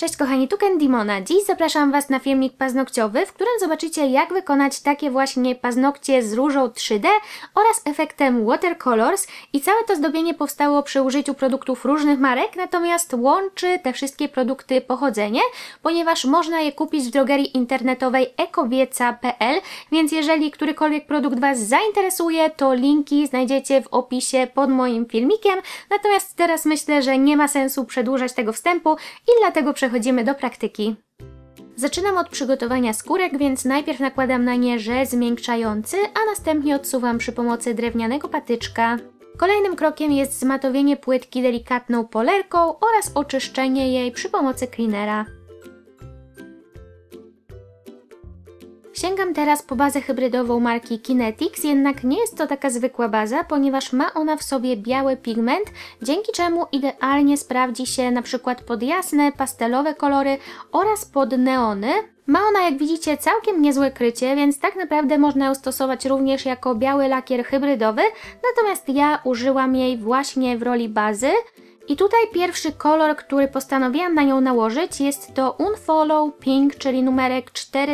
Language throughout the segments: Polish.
Cześć kochani, tu Candymona. Dziś zapraszam Was na filmik paznokciowy, w którym zobaczycie, jak wykonać takie właśnie paznokcie z różą 3D oraz efektem Watercolors. I całe to zdobienie powstało przy użyciu produktów różnych marek, natomiast łączy te wszystkie produkty pochodzenie, ponieważ można je kupić w drogerii internetowej ekobieca.pl, więc jeżeli którykolwiek produkt Was zainteresuje, to linki znajdziecie w opisie pod moim filmikiem. Natomiast teraz myślę, że nie ma sensu przedłużać tego wstępu i dlatego przechodzimy do praktyki. Zaczynam od przygotowania skórek, więc najpierw nakładam na nie żel zmiękczający, a następnie odsuwam przy pomocy drewnianego patyczka. Kolejnym krokiem jest zmatowienie płytki delikatną polerką oraz oczyszczenie jej przy pomocy cleanera. Sięgam teraz po bazę hybrydową marki Kinetics, jednak nie jest to taka zwykła baza, ponieważ ma ona w sobie biały pigment, dzięki czemu idealnie sprawdzi się na przykład pod jasne, pastelowe kolory oraz pod neony. Ma ona, jak widzicie, całkiem niezłe krycie, więc tak naprawdę można ją stosować również jako biały lakier hybrydowy, natomiast ja użyłam jej właśnie w roli bazy. I tutaj pierwszy kolor, który postanowiłam na nią nałożyć, jest to Unfollow Pink, czyli numerek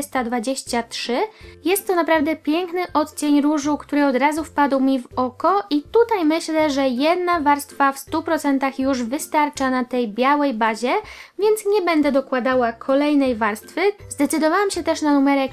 423. Jest to naprawdę piękny odcień różu, który od razu wpadł mi w oko i tutaj myślę, że jedna warstwa w 100% już wystarcza na tej białej bazie, więc nie będę dokładała kolejnej warstwy. Zdecydowałam się też na numerek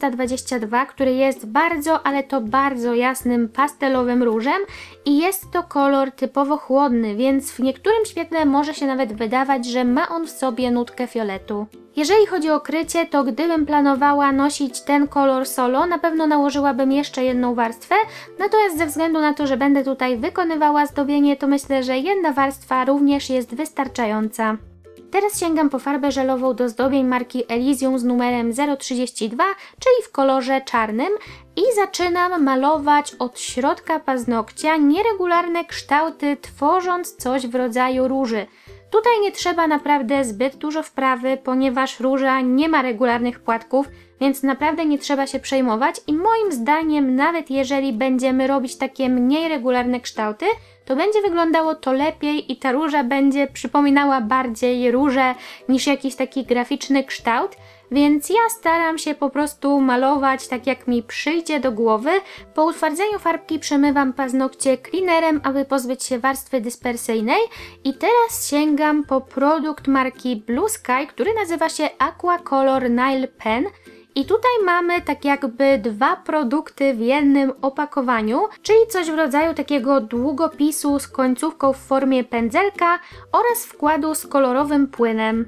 422, który jest bardzo, ale to bardzo jasnym pastelowym różem i jest to kolor typowo chłodny, więc w niektórym świetle może się nawet wydawać, że ma on w sobie nutkę fioletu. Jeżeli chodzi o krycie, to gdybym planowała nosić ten kolor solo, na pewno nałożyłabym jeszcze jedną warstwę, natomiast ze względu na to, że będę tutaj wykonywała zdobienie, to myślę, że jedna warstwa również jest wystarczająca. Teraz sięgam po farbę żelową do zdobień marki Elysium z numerem 032, czyli w kolorze czarnym i zaczynam malować od środka paznokcia nieregularne kształty, tworząc coś w rodzaju róży. Tutaj nie trzeba naprawdę zbyt dużo wprawy, ponieważ róża nie ma regularnych płatków, więc naprawdę nie trzeba się przejmować i moim zdaniem nawet jeżeli będziemy robić takie mniej regularne kształty, to będzie wyglądało to lepiej i ta róża będzie przypominała bardziej różę niż jakiś taki graficzny kształt, więc ja staram się po prostu malować tak jak mi przyjdzie do głowy. Po utwardzeniu farbki przemywam paznokcie cleanerem, aby pozbyć się warstwy dyspersyjnej i teraz sięgam po produkt marki Blue Sky, który nazywa się Aqua Color Nail Pen. I tutaj mamy tak jakby dwa produkty w jednym opakowaniu, czyli coś w rodzaju takiego długopisu z końcówką w formie pędzelka oraz wkładu z kolorowym płynem.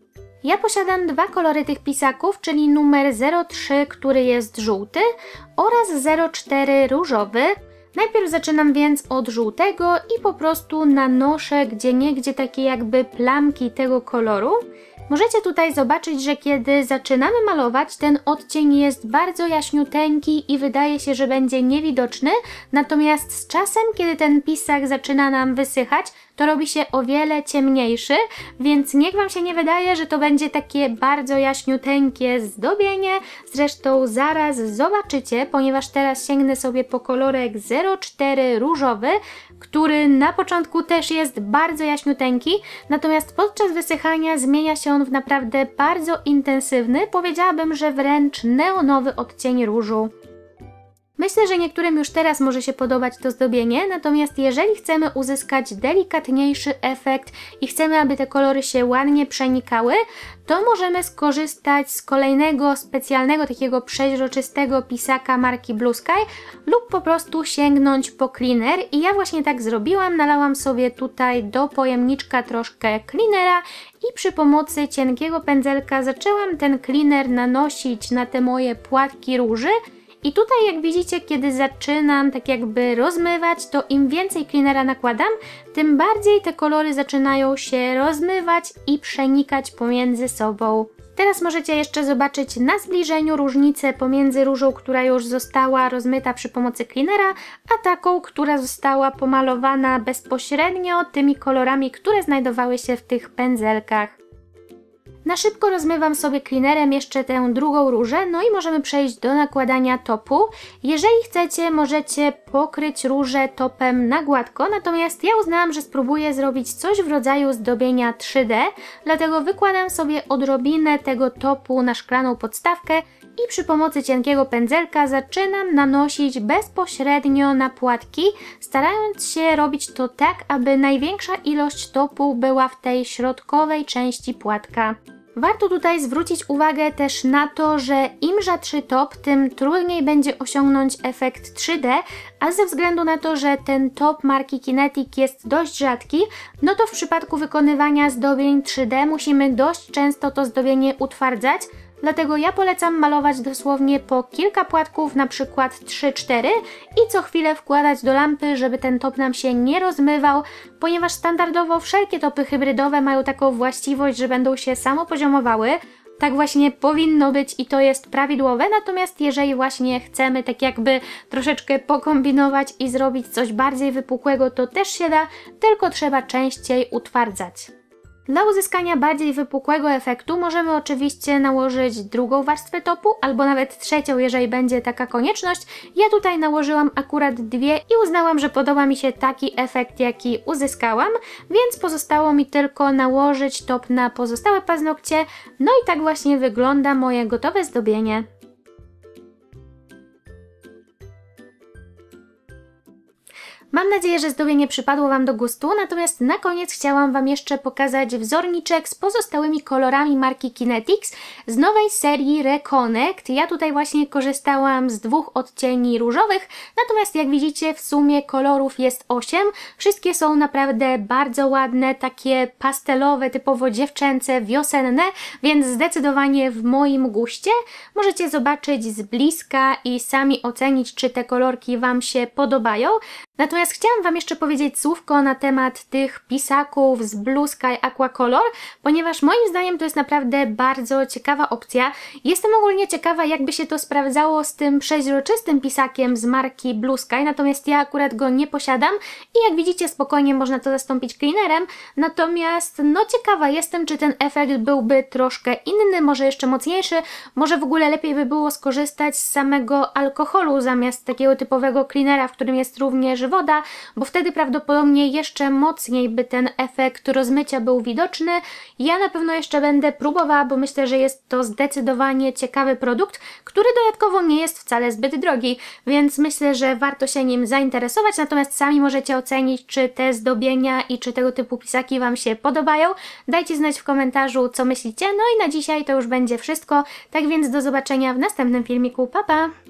Ja posiadam dwa kolory tych pisaków, czyli numer 03, który jest żółty oraz 04 różowy. Najpierw zaczynam więc od żółtego i po prostu nanoszę gdzieniegdzie takie jakby plamki tego koloru. Możecie tutaj zobaczyć, że kiedy zaczynamy malować, ten odcień jest bardzo jaśniuteńki i wydaje się, że będzie niewidoczny, natomiast z czasem, kiedy ten pisak zaczyna nam wysychać, to robi się o wiele ciemniejszy, więc niech Wam się nie wydaje, że to będzie takie bardzo jaśniuteńkie zdobienie. Zresztą zaraz zobaczycie, ponieważ teraz sięgnę sobie po kolorek 04 różowy, który na początku też jest bardzo jaśniuteńki, natomiast podczas wysychania zmienia się on w naprawdę bardzo intensywny, powiedziałabym, że wręcz neonowy odcień różu. Myślę, że niektórym już teraz może się podobać to zdobienie, natomiast jeżeli chcemy uzyskać delikatniejszy efekt i chcemy, aby te kolory się ładnie przenikały, to możemy skorzystać z kolejnego specjalnego takiego przeźroczystego pisaka marki Blue Sky lub po prostu sięgnąć po cleaner i ja właśnie tak zrobiłam, nalałam sobie tutaj do pojemniczka troszkę cleanera i przy pomocy cienkiego pędzelka zaczęłam ten cleaner nanosić na te moje płatki róży. I tutaj jak widzicie, kiedy zaczynam tak jakby rozmywać, to im więcej cleanera nakładam, tym bardziej te kolory zaczynają się rozmywać i przenikać pomiędzy sobą. Teraz możecie jeszcze zobaczyć na zbliżeniu różnicę pomiędzy różą, która już została rozmyta przy pomocy cleanera, a taką, która została pomalowana bezpośrednio tymi kolorami, które znajdowały się w tych pędzelkach. Na szybko rozmywam sobie cleanerem jeszcze tę drugą różę, no i możemy przejść do nakładania topu. Jeżeli chcecie, możecie pokryć różę topem na gładko, natomiast ja uznałam, że spróbuję zrobić coś w rodzaju zdobienia 3D, dlatego wykładam sobie odrobinę tego topu na szklaną podstawkę i przy pomocy cienkiego pędzelka zaczynam nanosić bezpośrednio na płatki, starając się robić to tak, aby największa ilość topu była w tej środkowej części płatka. Warto tutaj zwrócić uwagę też na to, że im rzadszy top, tym trudniej będzie osiągnąć efekt 3D, a ze względu na to, że ten top marki Kinetic jest dość rzadki, no to w przypadku wykonywania zdobień 3D musimy dość często to zdobienie utwardzać. Dlatego ja polecam malować dosłownie po kilka płatków, na przykład 3-4 i co chwilę wkładać do lampy, żeby ten top nam się nie rozmywał, ponieważ standardowo wszelkie topy hybrydowe mają taką właściwość, że będą się samopoziomowały. Tak właśnie powinno być i to jest prawidłowe, natomiast jeżeli właśnie chcemy tak jakby troszeczkę pokombinować i zrobić coś bardziej wypukłego, to też się da, tylko trzeba częściej utwardzać. Dla uzyskania bardziej wypukłego efektu możemy oczywiście nałożyć drugą warstwę topu, albo nawet trzecią, jeżeli będzie taka konieczność. Ja tutaj nałożyłam akurat dwie i uznałam, że podoba mi się taki efekt, jaki uzyskałam, więc pozostało mi tylko nałożyć top na pozostałe paznokcie. No i tak właśnie wygląda moje gotowe zdobienie. Mam nadzieję, że zdobienie przypadło Wam do gustu, natomiast na koniec chciałam Wam jeszcze pokazać wzorniczek z pozostałymi kolorami marki Kinetics z nowej serii Reconnect. Ja tutaj właśnie korzystałam z dwóch odcieni różowych, natomiast jak widzicie w sumie kolorów jest 8. Wszystkie są naprawdę bardzo ładne, takie pastelowe, typowo dziewczęce, wiosenne, więc zdecydowanie w moim guście. Możecie zobaczyć z bliska i sami ocenić, czy te kolorki Wam się podobają. Natomiast chciałam Wam jeszcze powiedzieć słówko na temat tych pisaków z Blue Sky Aquacolor, ponieważ moim zdaniem to jest naprawdę bardzo ciekawa opcja. Jestem ogólnie ciekawa, jakby się to sprawdzało z tym przeźroczystym pisakiem z marki Blue Sky, natomiast ja akurat go nie posiadam i jak widzicie spokojnie można to zastąpić cleanerem, natomiast no ciekawa jestem, czy ten efekt byłby troszkę inny, może jeszcze mocniejszy, może w ogóle lepiej by było skorzystać z samego alkoholu zamiast takiego typowego cleanera, w którym jest również woda, bo wtedy prawdopodobnie jeszcze mocniej by ten efekt rozmycia był widoczny. Ja na pewno jeszcze będę próbowała, bo myślę, że jest to zdecydowanie ciekawy produkt, który dodatkowo nie jest wcale zbyt drogi, więc myślę, że warto się nim zainteresować, natomiast sami możecie ocenić, czy te zdobienia i czy tego typu pisaki Wam się podobają. Dajcie znać w komentarzu, co myślicie, no i na dzisiaj to już będzie wszystko, tak więc do zobaczenia w następnym filmiku, pa pa!